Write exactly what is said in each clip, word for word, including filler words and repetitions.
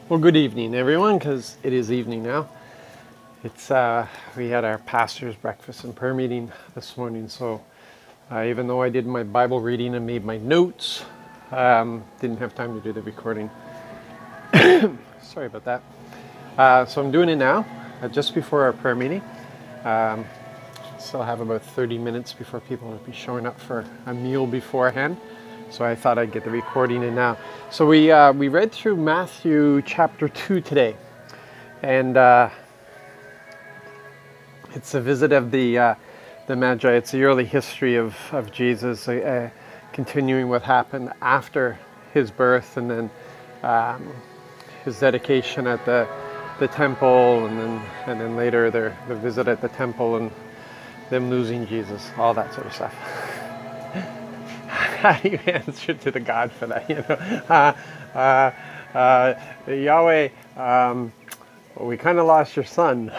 Well, good evening, everyone, because it is evening now. It's uh, we had our pastor's breakfast and prayer meeting this morning, so uh, even though I did my Bible reading and made my notes, um, didn't have time to do the recording. Sorry about that. Uh, so I'm doing it now, uh, just before our prayer meeting. Um, still have about thirty minutes before people will be showing up for a meal beforehand. So I thought I'd get the recording in now. So we uh, we read through Matthew chapter two today, and uh, it's a visit of the uh, the Magi. It's the early history of of Jesus, uh, uh, continuing what happened after his birth, and then um, his dedication at the the temple, and then and then later their the visit at the temple, and them losing Jesus, all that sort of stuff. How do you answer to the God for that? You know, uh, uh, uh, Yahweh, um, well, we kind of lost your son.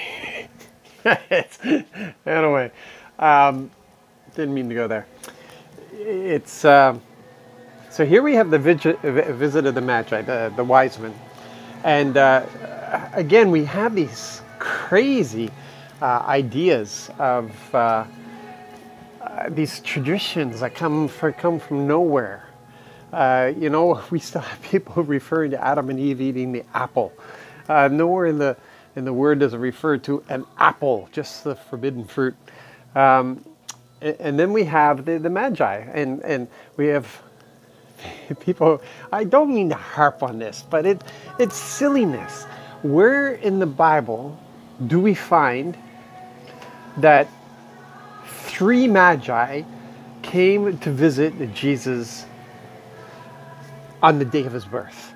Anyway, um, didn't mean to go there. It's uh, so here we have the visit, visit of the Magi, the, the wise men, and uh, again we have these crazy uh, ideas of. Uh, Uh, these traditions that come for, come from nowhere. Uh, you know, we still have people referring to Adam and Eve eating the apple. Uh, nowhere in the in the word does it refer to an apple, just the forbidden fruit. Um, and, and then we have the, the Magi, and and we have people. I don't mean to harp on this, but it it's silliness. Where in the Bible do we find that three Magi came to visit Jesus on the day of his birth?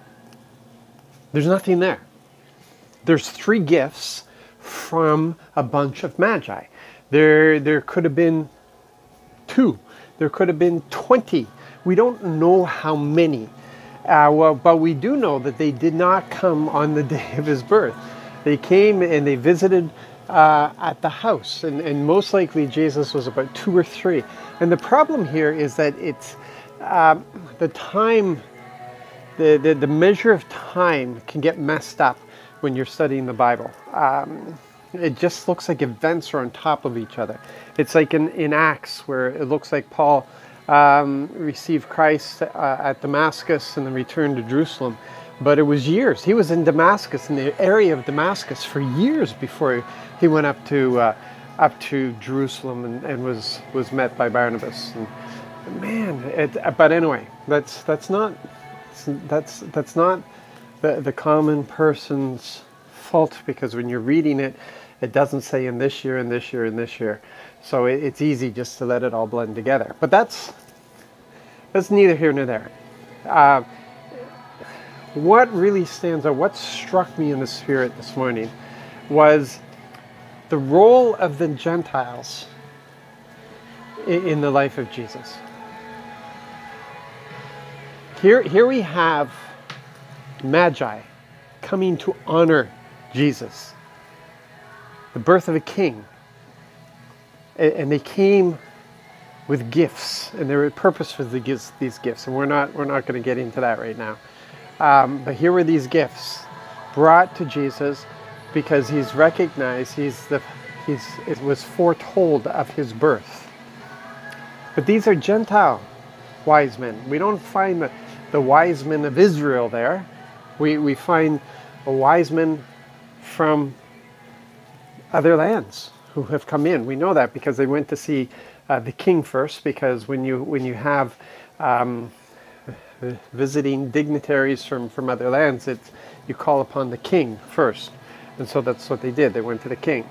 There's nothing there. There's three gifts from a bunch of Magi. There, there could have been two. There could have been twenty. We don't know how many. Uh, well, but we do know that they did not come on the day of his birth. They came and they visited Uh, at the house, and, and most likely Jesus was about two or three. And the problem here is that it's uh, the time, the, the the measure of time can get messed up when you're studying the Bible. Um, it just looks like events are on top of each other. It's like in, in Acts, where it looks like Paul um, received Christ uh, at Damascus and then returned to Jerusalem. But it was years. He was in Damascus, in the area of Damascus, for years before he went up to uh, up to Jerusalem and, and was was met by Barnabas. And man, it, but anyway, that's that's not that's that's not the the common person's fault, because when you're reading it, it doesn't say in this year and this year and this year, so it, it's easy just to let it all blend together. But that's that's neither here nor there. Uh, What really stands out, what struck me in the spirit this morning, was the role of the Gentiles in, in the life of Jesus. Here, here we have Magi coming to honor Jesus, the birth of a king, and, and they came with gifts, and there were purpose for the gifts, these gifts, and we're not we're not going to get into that right now. Um, but here were these gifts brought to Jesus because he's recognized, he's the, he's, it was foretold of his birth. But these are Gentile wise men. We don't find the, the wise men of Israel there. We, we find a wise men from other lands who have come in. We know that because they went to see uh, the king first, because when you, when you have um, visiting dignitaries from, from other lands, it's, you call upon the king first. And so that's what they did. They went to the king.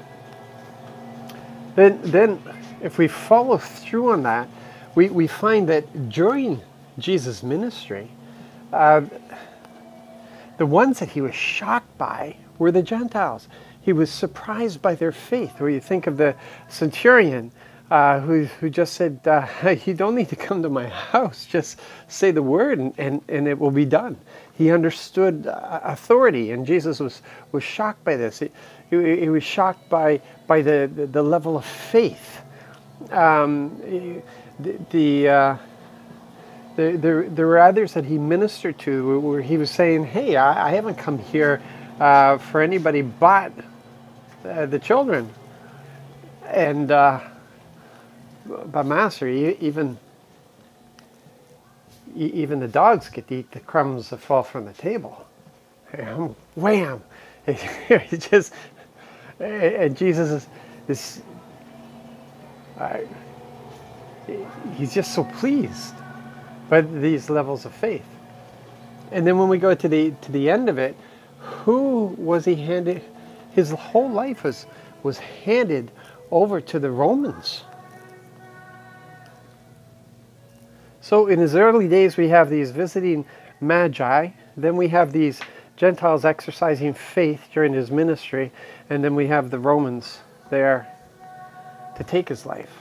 Then, then if we follow through on that, we, we find that during Jesus' ministry, uh, the ones that he was shocked by were the Gentiles. He was surprised by their faith. Where you think of the centurion, Uh, who, who just said, uh, you don't need to come to my house, just say the word and, and, and it will be done. He understood uh, authority, and Jesus was, was shocked by this. He, he, he was shocked by, by the, the, the level of faith. Um, the the, uh, There, there, there were others that he ministered to where he was saying, hey, I, I haven't come here uh, for anybody but uh, the children. And, uh, but Master, even, even the dogs get to eat the crumbs that fall from the table. And wham! It just, and Jesus is, is uh, he's just so pleased by these levels of faith. And then when we go to the to the end of it, who was he handed? His whole life was was handed over to the Romans. So in his early days, we have these visiting magi. Then we have these Gentiles exercising faith during his ministry, and then we have the Romans there to take his life.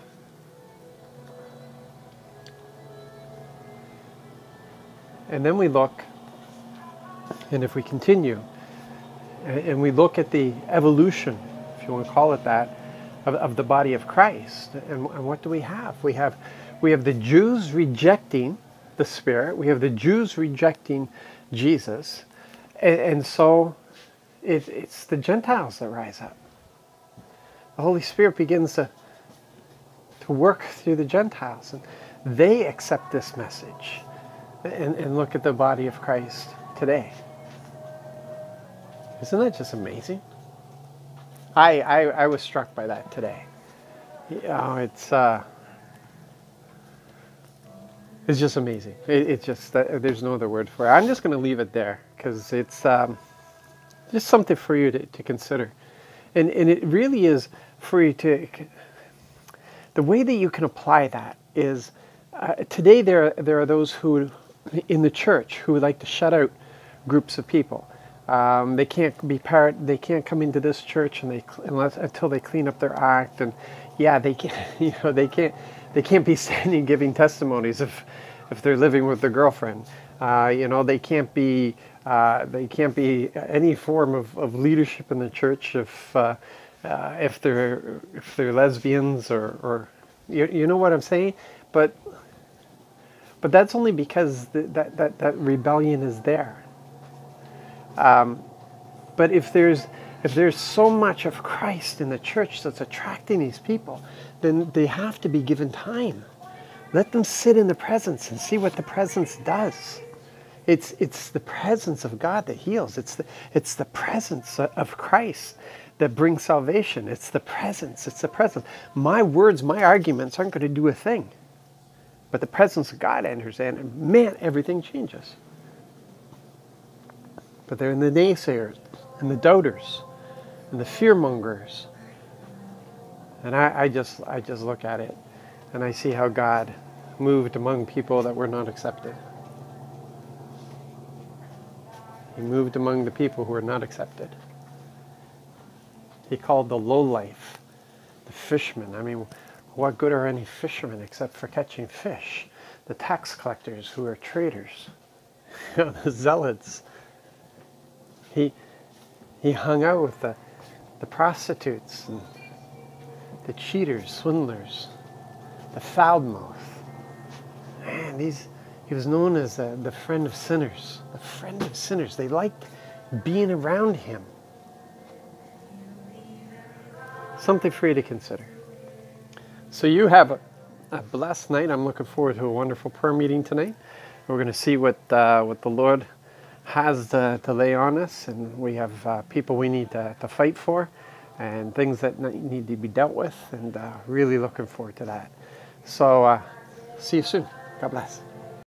And then we look, and if we continue, and we look at the evolution, if you want to call it that, of, of the body of Christ, and, and what do we have? We have, we have the Jews rejecting the Spirit. We have the Jews rejecting Jesus. And, and so it, it's the Gentiles that rise up. The Holy Spirit begins to, to work through the Gentiles, and they accept this message. And, and look at the body of Christ today. Isn't that just amazing? I, I, I was struck by that today. You know, it's uh, it's just amazing. It, it's just, uh, there's no other word for it. I'm just going to leave it there because it's um, just something for you to, to consider. And, and it really is for you to, the way that you can apply that is, uh, today there, there are those who in the church who would like to shut out groups of people. Um, they can't be part. They can't come into this church, and they unless until they clean up their act. And yeah, they can't. You know, they can't. They can't be standing giving testimonies if if they're living with their girlfriend. Uh, you know, they can't be. Uh, they can't be any form of, of leadership in the church if uh, uh, if they're if they're lesbians or or you, you know what I'm saying. But But that's only because the, that, that, that rebellion is there. Um, but if there's, if there's so much of Christ in the church that's attracting these people, then they have to be given time. Let them sit in the presence and see what the presence does. It's, it's the presence of God that heals. It's the, it's the presence of Christ that brings salvation. It's the presence. It's the presence. My words, my arguments aren't going to do a thing. But the presence of God enters in, and man, everything changes. But they're in the naysayers, and the doubters, and the fearmongers. And I, I just I just look at it, and I see how God moved among people that were not accepted. He moved among the people who were not accepted. He called the lowlife, the fishermen. I mean, what good are any fishermen except for catching fish? The tax collectors who are traitors, you know, the zealots. He, he hung out with the, the prostitutes and the cheaters, swindlers, the foul-mouthed. Man, these, he was known as the, the friend of sinners. The friend of sinners. They liked being around him. Something for you to consider. So you have a, a blessed night. I'm looking forward to a wonderful prayer meeting tonight. We're going to see what uh, what the Lord has to, to lay on us, and we have uh, people we need to, to fight for, and things that need to be dealt with, and uh, really looking forward to that. So uh, see you soon. God bless.